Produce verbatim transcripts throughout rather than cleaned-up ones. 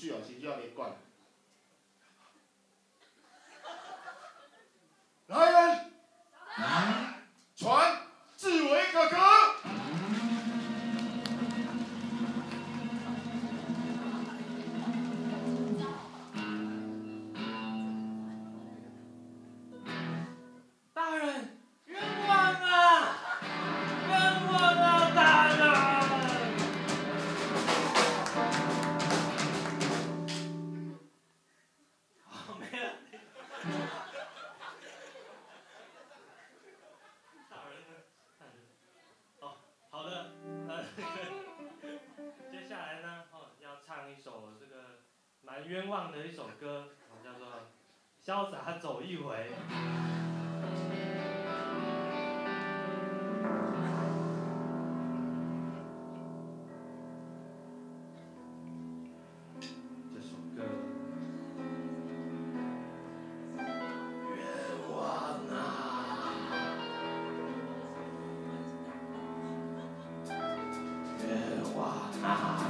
绪哦，情绪要连贯。来人，传志伟哥哥。 大人，冤枉啊！冤枉啊，大人！好，没了。大人呢？大人。哦，好的，呃，接下来呢，哦，要唱一首这个蛮冤枉的一首歌，哦，叫做《潇洒走一回》。这首歌。冤枉啊！冤枉啊！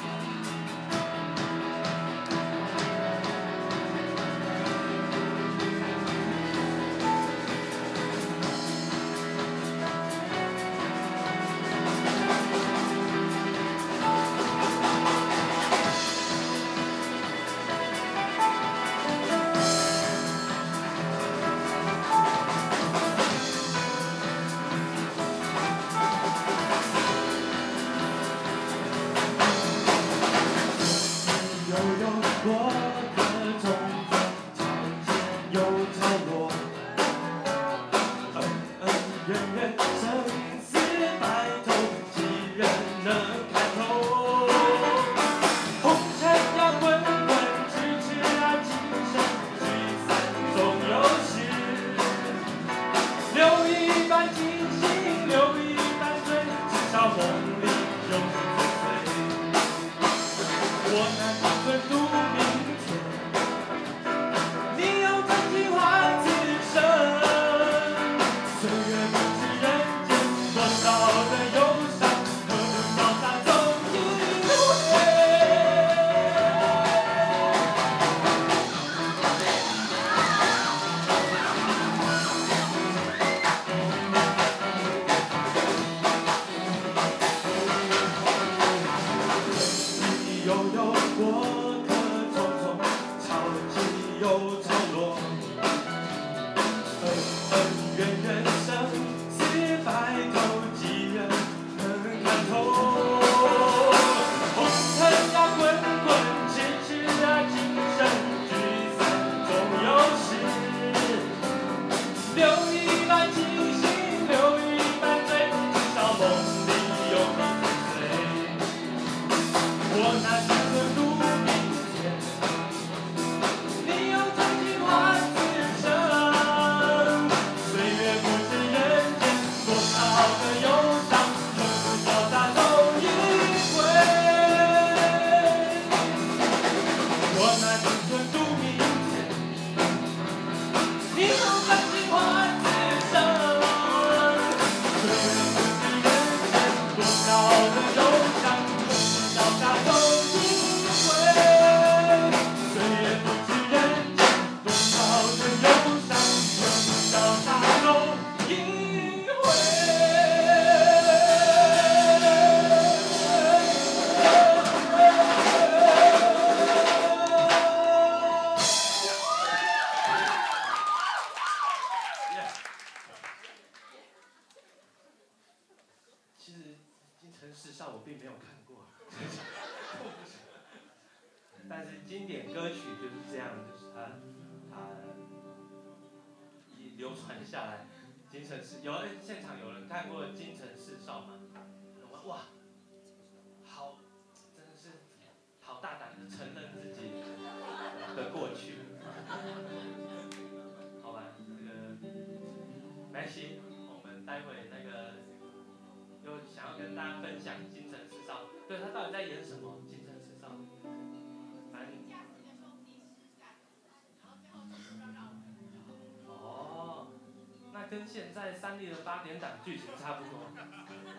跟现在三立的八点档剧情差不多。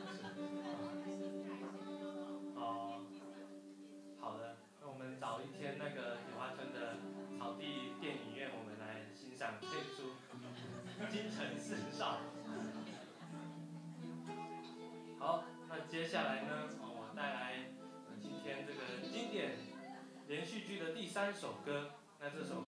哦，好的，那我们找一天京城四少。好，那接下来呢，哦，我带来今天这个经典连续剧的第三首歌，那这首。